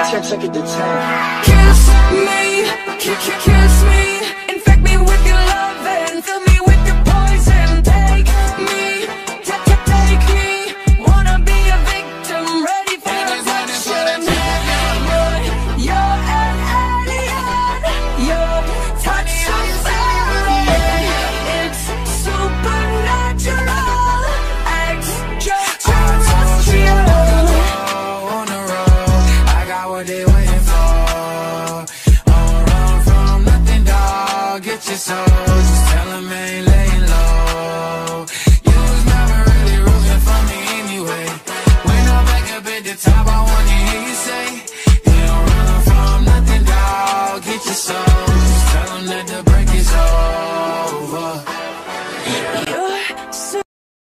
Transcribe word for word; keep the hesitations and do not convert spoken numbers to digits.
check, check it to ten. Kiss me, kiss me, and